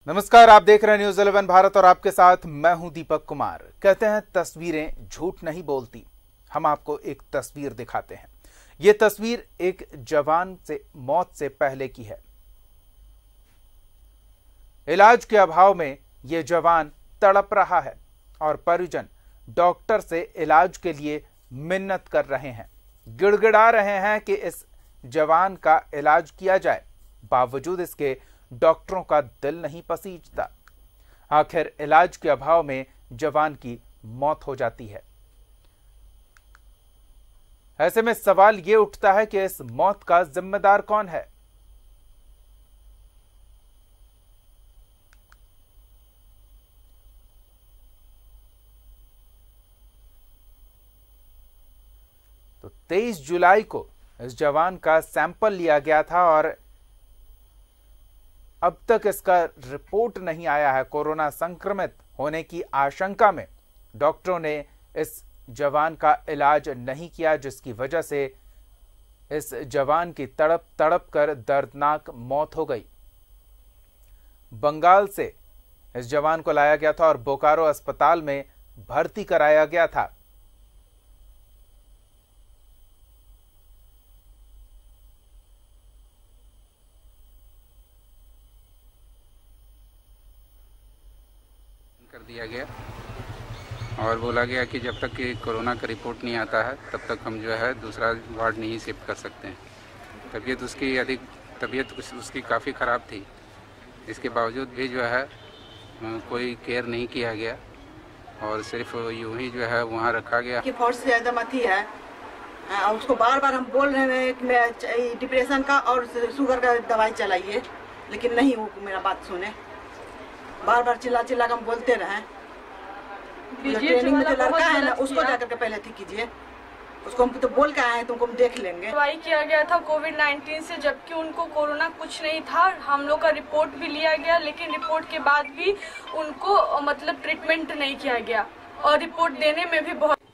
नमस्कार, आप देख रहे हैं न्यूज़ 11 भारत और आपके साथ मैं हूं दीपक कुमार। कहते हैं तस्वीरें झूठ नहीं बोलती। हम आपको एक तस्वीर दिखाते हैं। ये तस्वीर एक जवान से मौत से पहले की है। इलाज के अभाव में ये जवान तड़प रहा है और परिजन डॉक्टर से इलाज के लिए मिन्नत कर रहे हैं, गिड़गिड़ा रहे हैं कि इस जवान का इलाज किया जाए। बावजूद इसके डॉक्टरों का दिल नहीं पसीजता। आखिर इलाज के अभाव में जवान की मौत हो जाती है। ऐसे में सवाल यह उठता है कि इस मौत का जिम्मेदार कौन है। तो 23 जुलाई को इस जवान का सैंपल लिया गया था और अब तक इसका रिपोर्ट नहीं आया है। कोरोना संक्रमित होने की आशंका में डॉक्टरों ने इस जवान का इलाज नहीं किया, जिसकी वजह से इस जवान की तड़प तड़प कर दर्दनाक मौत हो गई। बंगाल से इस जवान को लाया गया था और बोकारो अस्पताल में भर्ती कराया गया था। कर दिया गया और बोला गया कि जब तक कि कोरोना का रिपोर्ट नहीं आता है तब तक हम जो है दूसरा वार्ड नहीं शिफ्ट कर सकते हैं। तबीयत उसकी काफ़ी ख़राब थी। इसके बावजूद भी जो है कोई केयर नहीं किया गया और सिर्फ यूं ही जो है वहाँ रखा गया कि फोर्स से ज़्यादा मती है। उसको बार बार हम बोल रहे हैं कि मैं डिप्रेशन का और शुगर का दवाई चलाइए, लेकिन नहीं, वो मेरा बात सुने। बार बार चिल्ला चिल्ला हम बोलते रहे। ट्रेनिंग में जो लड़का है ना, उसको जाकर के पहले ठीक कीजिए। उसको हम तो बोल के आए हैं, तुमको हम देख लेंगे। दवाई किया गया था कोविड-19 से, जबकि उनको कोरोना कुछ नहीं था। हम लोग का रिपोर्ट भी लिया गया, लेकिन रिपोर्ट के बाद भी उनको मतलब ट्रीटमेंट नहीं किया गया और रिपोर्ट देने में भी बहुत